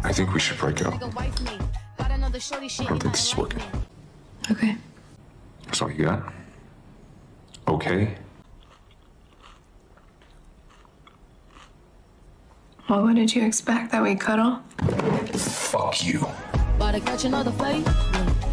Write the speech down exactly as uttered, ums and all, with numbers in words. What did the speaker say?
I think we should break up. I don't think this is working. Okay. That's all you got? Okay? Well, what did you expect? That we cuddle? Fuck you. About to catch another fight.